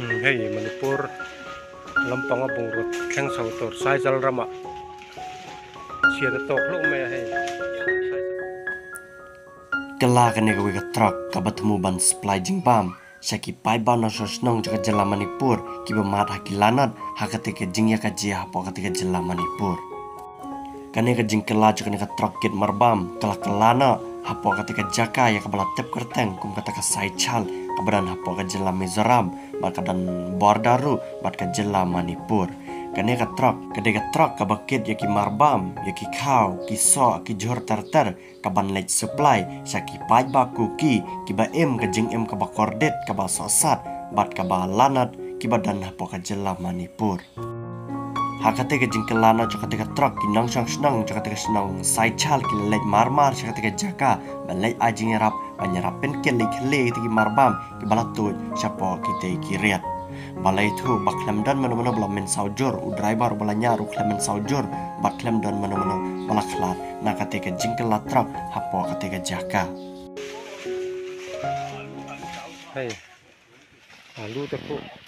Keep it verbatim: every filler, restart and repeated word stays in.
Hei Manipur lampang abung rot keng sautor sai jal rama sia tok lo me hei Kala kene gawe ka truck ka batmu ban supply jing bam Shaki pai ba na sosnong jaga jela Manipur kiba mat hakilanat hakate ke jing ya ka jia hapo kate ke jela Manipur kane ka jing kala jaga ka truck kit marbam kala kalana hapo kate ke jaka ya ka bala tep kerteng kum kata ka sai chal kabadan hapo ka jela Mizoram bat kadan bordaru bat ka jela Manipur kane ka truck kade ka truck ka bakit ya ki marbam ya ki khau ki so ki jor ter ter kaban late supply syaki pai ba kuki kiba em ka jing em ka ba kordet ka ba sosat bat ka ba lanat kiba dan hapo ka jela Manipur hakate ka jing kelana jakate ka truck ki nang sang snang jakate ka snang sai chal ki late marmar jakate ka jaka ba late ajing rap banyarapen ke late le ki marbam ki balatut syapo ki te ki riat balai itu baklem dan mana-mana bala men saujur u driver bala nyaru klemen saujur baklem dan mana-mana bala khlat na kate ka jingkel la truck hapo kate ka jaka hei lalu tepu